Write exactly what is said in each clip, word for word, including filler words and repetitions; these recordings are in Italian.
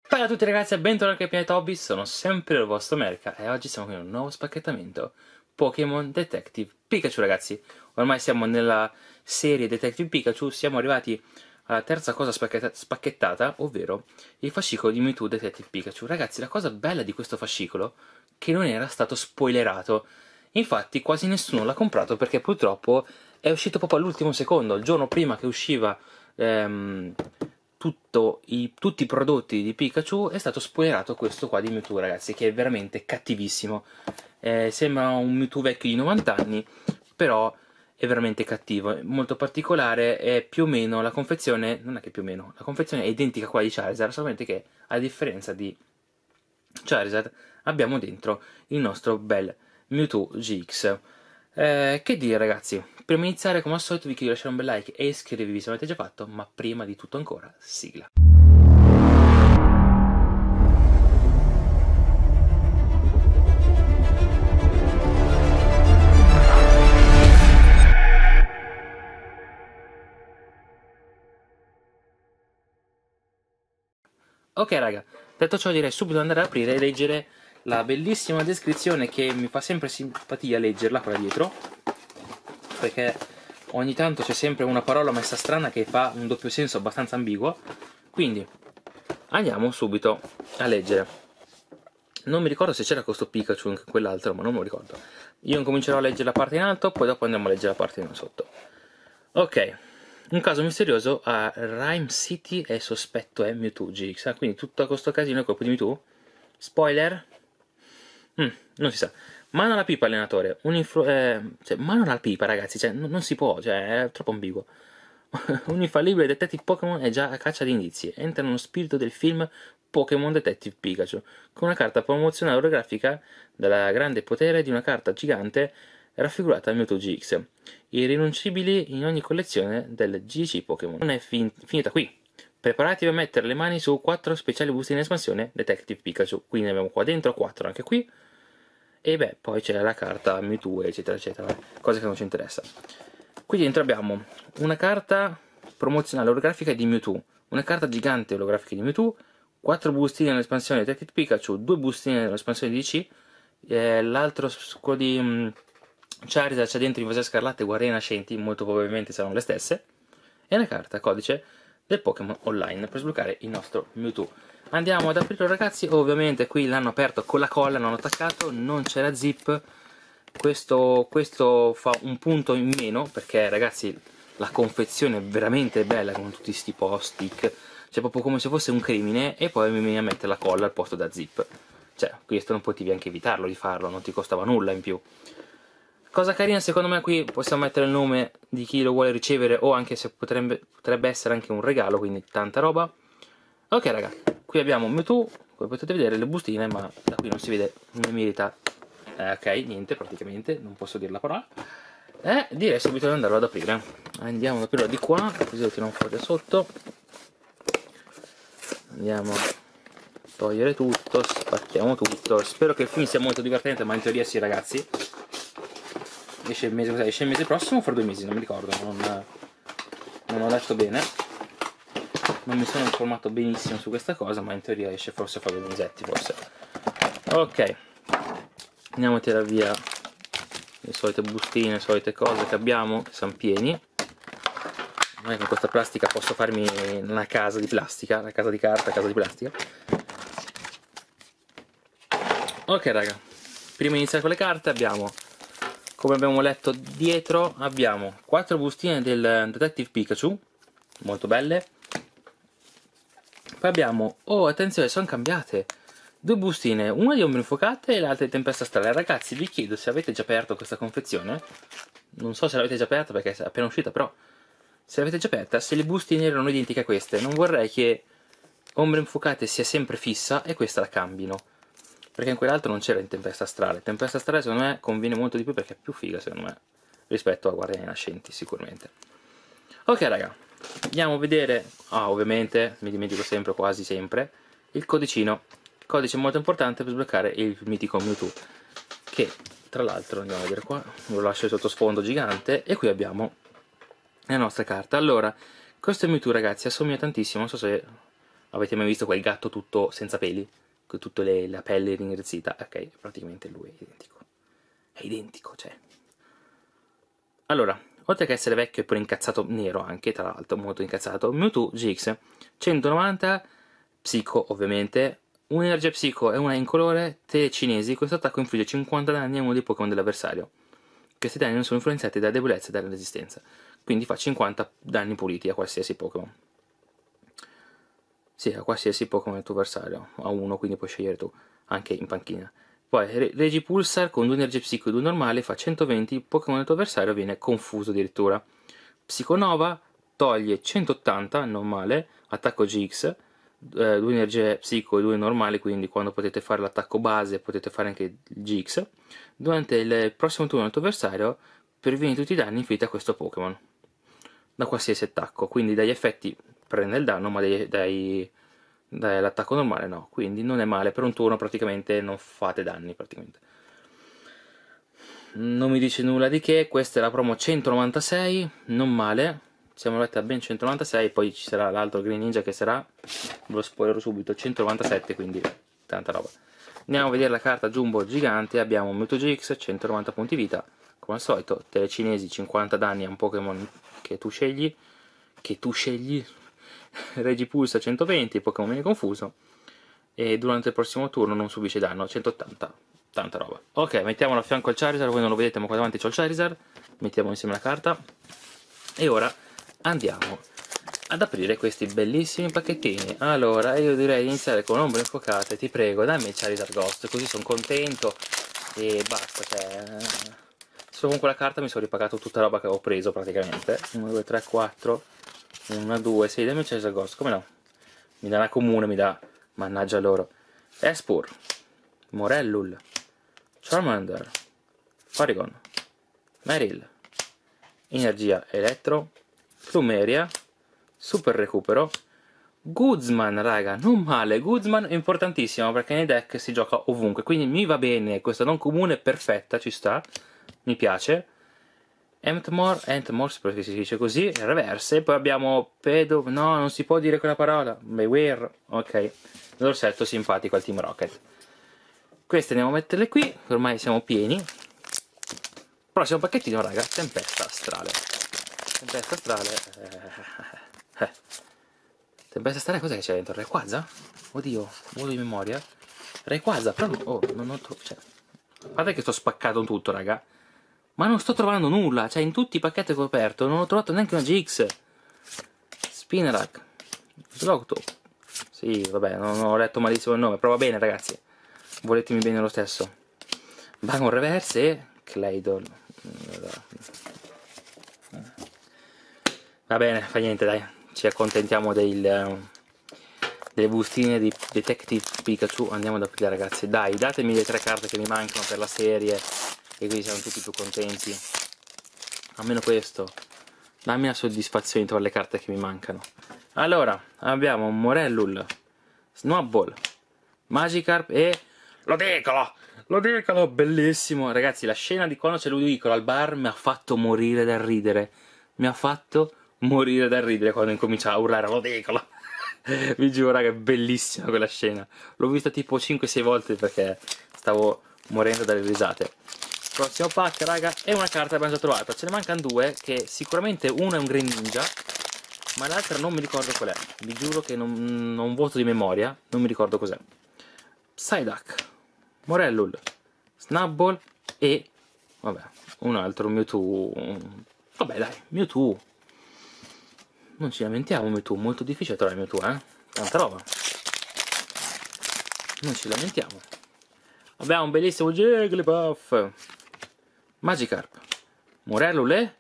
Ciao a tutti ragazzi e bentornati al Pianeta Hobby, sono sempre il vostro Merca e oggi siamo qui in un nuovo spacchettamento Pokémon Detective Pikachu ragazzi. Ormai siamo nella serie Detective Pikachu, siamo arrivati alla terza cosa spacchetta spacchettata, ovvero il fascicolo di Mewtwo Detective Pikachu. Ragazzi, la cosa bella di questo fascicolo è che non era stato spoilerato, infatti quasi nessuno l'ha comprato perché purtroppo è uscito proprio all'ultimo secondo, il giorno prima che usciva... Ehm, Tutto i, tutti i prodotti di Pikachu è stato spoilerato questo qua di Mewtwo ragazzi, che è veramente cattivissimo. Eh, sembra un Mewtwo vecchio di novanta anni, però è veramente cattivo, è molto particolare, è più o meno la confezione, non è che più o meno, la confezione è identica a quella di Charizard, solamente che a differenza di Charizard abbiamo dentro il nostro bel Mewtwo G X. Eh, che dire ragazzi, prima di iniziare come al solito vi chiedo di lasciare un bel like e iscrivervi se non l'avete già fatto, ma prima di tutto ancora, sigla. Ok raga, detto ciò direi subito andare ad aprire e leggere la bellissima descrizione che mi fa sempre simpatia leggerla qua dietro, perché ogni tanto c'è sempre una parola messa strana che fa un doppio senso abbastanza ambiguo, quindi andiamo subito a leggere. Non mi ricordo se c'era questo Pikachu in quell'altro, ma non me lo ricordo. Io incomincerò a leggere la parte in alto, poi dopo andiamo a leggere la parte in sotto. Ok, un caso misterioso a Rhyme City è sospetto è Mewtwo G X, quindi tutto questo casino è colpo di Mewtwo? Spoiler? Mm, non si sa. Mano alla pipa allenatore, un influ- eh, cioè, mano alla pipa ragazzi, cioè, non, non si può, cioè, è troppo ambiguo. Un infallibile detective Pokémon è già a caccia di indizi, entra nello spirito del film Pokémon Detective Pikachu, con una carta promozionale orografica dal grande potere di una carta gigante raffigurata al Mewtwo G X, irrinunciabili in ogni collezione del G C Pokémon. Non è fin finita qui. Preparatevi a mettere le mani su quattro speciali booster in espansione Detective Pikachu, quindi ne abbiamo qua dentro quattro anche qui, e beh, poi c'è la carta Mewtwo eccetera eccetera, cose che non ci interessa. Qui dentro abbiamo una carta promozionale olografica di Mewtwo, una carta gigante olografica di Mewtwo, quattro bustine nell'espansione Detective Pikachu, due bustine nell'espansione di D C, eh, l'altro, quello di um, Charizard, c'è dentro Invasion Scarlatta e Guerriere Nascenti, molto probabilmente saranno le stesse, e una carta codice del Pokémon Online per sbloccare il nostro Mewtwo. Andiamo ad aprirlo ragazzi, ovviamente qui l'hanno aperto con la colla, non hanno attaccato, non c'è la zip. Questo, questo fa un punto in meno perché ragazzi la confezione è veramente bella con tutti sti post-it, cioè proprio come se fosse un crimine, e poi mi viene a mettere la colla al posto da zip. Cioè questo non potevi anche evitarlo di farlo, non ti costava nulla in più. Cosa carina secondo me, qui possiamo mettere il nome di chi lo vuole ricevere, o anche se potrebbe, potrebbe essere anche un regalo, quindi tanta roba. Ok raga, qui abbiamo Mewtwo, come potete vedere le bustine, ma da qui non si vede né merita. Eh, ok, niente praticamente, non posso dire la parola. E eh, direi subito di andarlo ad aprire. Andiamo ad aprirlo di qua, così lo tiriamo fuori da sotto. Andiamo a togliere tutto, spacchiamo tutto. Spero che il film sia molto divertente, ma in teoria sì ragazzi. Esce il mese, esce il mese prossimo o fra due mesi, non mi ricordo, non, non ho letto bene. Non mi sono informato benissimo su questa cosa, ma in teoria esce forse fra due mesetti, forse. Ok, andiamo a tirare via le solite bustine, le solite cose che abbiamo, che sono pieni. Non è che con questa plastica posso farmi una casa di plastica, una casa di carta, casa di plastica. Ok raga, prima di iniziare con le carte abbiamo, come abbiamo letto dietro, abbiamo quattro bustine del Detective Pikachu, molto belle. Poi abbiamo, oh attenzione, sono cambiate, due bustine, una di ombre infuocate e l'altra di tempesta astrale. Ragazzi vi chiedo se avete già aperto questa confezione, non so se l'avete già aperta perché è appena uscita, però se l'avete già aperta, se le bustine erano identiche a queste, non vorrei che ombre infuocate sia sempre fissa e questa la cambino, perché in quell'altro non c'era in tempesta astrale. Tempesta astrale secondo me conviene molto di più perché è più figa secondo me rispetto a Guardiani Nascenti sicuramente. Ok raga, andiamo a vedere, ah ovviamente mi dimentico sempre, quasi sempre, il codicino, codice molto importante per sbloccare il mitico Mewtwo, che tra l'altro andiamo a vedere qua, lo lascio il sottosfondo gigante, e qui abbiamo la nostra carta. Allora, questo Mewtwo ragazzi assomiglia tantissimo, non so se Avete mai visto quel gatto tutto senza peli? Con tutta le, la pelle ringraziata? Ok, praticamente lui è identico. È identico, cioè. Allora, oltre che essere vecchio e pure incazzato, nero anche, tra l'altro, molto incazzato, Mewtwo G X, centonovanta, psico ovviamente, un'energia psico e una incolore, telecinesi, questo attacco infligge cinquanta danni a uno dei Pokémon dell'avversario. Questi danni non sono influenzati dalla debolezza e dalla resistenza, quindi fa cinquanta danni puliti a qualsiasi Pokémon. Sì, a qualsiasi Pokémon del tuo avversario, a uno, quindi puoi scegliere tu, anche in panchina. Poi Regipulsar con due energie psico e due normali fa centoventi, il Pokémon del tuo avversario viene confuso addirittura. Psiconova toglie centottanta, non male, attacco G X, eh, due energie psico e due normali, quindi quando potete fare l'attacco base potete fare anche il G X. Durante il prossimo turno del tuo avversario previeni tutti i danni inflitti a questo Pokémon, da qualsiasi attacco, quindi dagli effetti prende il danno, ma dai, dai, dall'attacco normale no, quindi non è male, per un turno praticamente non fate danni praticamente. Non mi dice nulla di che, questa è la promo centonovantasei, non male, siamo arrivati a ben centonovantasei, poi ci sarà l'altro Green Ninja che sarà, ve lo spoilerò subito, centonovantasette, quindi tanta roba. Andiamo a vedere la carta Jumbo gigante, abbiamo Mewtwo G X, centonovanta punti vita, come al solito, telecinesi, cinquanta danni a un Pokémon che tu scegli, che tu scegli, Regipulsa centoventi, Pokémon viene confuso, e durante il prossimo turno non subisce danno, centottanta, tanta roba. Ok, mettiamolo a fianco al Charizard, voi non lo vedete ma qua davanti c'ho il Charizard, mettiamo insieme la carta, e ora andiamo ad aprire questi bellissimi pacchettini. Allora, io direi di iniziare con ombre infuocate, ti prego, dammi il Charizard Ghost, così sono contento, e basta, cioè... Solo con quella carta mi sono ripagato tutta la roba che avevo preso praticamente, uno, due, tre, quattro... uno, due, sei, dammi il Charizard Ghost, come no? Mi dà una comune, mi dà, mannaggia loro. Espur, Morellul, Charmander, Farigon, Meryl, Energia Elettro, Plumeria, Super Recupero, Guzman, raga, non male, Guzman è importantissimo perché nei deck si gioca ovunque, quindi mi va bene, questa non comune è perfetta, ci sta, mi piace. Entmore, Entmore si dice così, reverse, poi abbiamo Pedo, no, non si può dire quella parola, Beware, ok, l'orsetto simpatico al Team Rocket. Queste andiamo a metterle qui, ormai siamo pieni. Prossimo pacchettino, raga, Tempesta Astrale. Tempesta Astrale, eh, eh. Tempesta Astrale, cos'è che c'è dentro? Rayquaza? Oddio, volo di memoria. Rayquaza, però, oh, non ho trovato, cioè, guardate che sto spaccato tutto, raga. Ma non sto trovando nulla, cioè in tutti i pacchetti che ho aperto non ho trovato neanche una G X. Spinarak, Slowpoke. Sì, vabbè, non ho letto malissimo il nome, però va bene ragazzi. Voletemi bene lo stesso. Vagon Reverse e Claydol. Va bene, fa niente dai, ci accontentiamo del, delle bustine di Detective Pikachu. Andiamo ad aprire ragazzi, dai, datemi le tre carte che mi mancano per la serie. E quindi siamo tutti più contenti. Almeno questo. Dammi la soddisfazione di trovare le carte che mi mancano. Allora, abbiamo Morellul, Snowball, Magikarp e... Ludicolo! Ludicolo, bellissimo! Ragazzi, la scena di quando c'è Ludicolo al bar mi ha fatto morire dal ridere. Mi ha fatto morire dal ridere quando incomincia a urlare Ludicolo. Vi giuro, raga, è bellissima quella scena. L'ho vista tipo cinque sei volte perché stavo morendo dalle risate. Prossimo pack, raga, e una carta abbiamo già trovata. Ce ne mancano due, che sicuramente uno è un Green Ninja, ma l'altra non mi ricordo qual è. Vi giuro che non, non voto di memoria, non mi ricordo cos'è. Psyduck, Morellul, Snubbull e... vabbè, un altro Mewtwo. Vabbè dai, Mewtwo. Non ci lamentiamo, Mewtwo, molto difficile trovare Mewtwo, eh. Tanta roba. Non ci lamentiamo. Abbiamo un bellissimo Jigglypuff, Magikarp, Morellul e...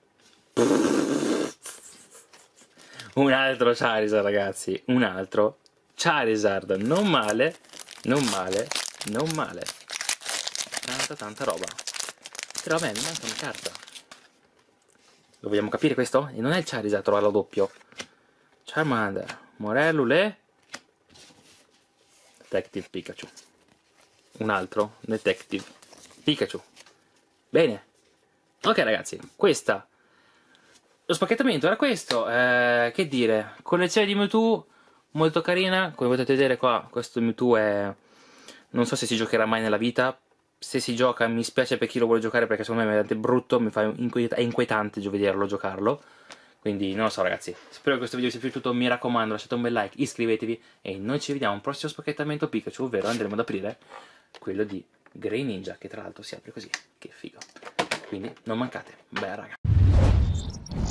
un altro Charizard ragazzi, un altro Charizard, non male, non male, non male. Tanta tanta roba. Però a me mi manca una carta. Lo vogliamo capire questo? E non è il Charizard a trovarlo doppio. Charmander, Morellul e... Detective Pikachu. Un altro Detective Pikachu. Bene. Ok ragazzi, questa... lo spacchettamento era questo. Eh, che dire, collezione di Mewtwo molto carina. Come potete vedere qua, questo Mewtwo è... non so se si giocherà mai nella vita. Se si gioca mi spiace per chi lo vuole giocare, perché secondo me è veramente brutto, mi fa inquiet è inquietante vederlo giocarlo. Quindi non lo so ragazzi, spero che questo video vi sia piaciuto, mi raccomando lasciate un bel like, iscrivetevi e noi ci vediamo al prossimo spacchettamento Pikachu, ovvero andremo ad aprire quello di Greninja, che tra l'altro si apre così, che figo. Quindi non mancate, beh raga.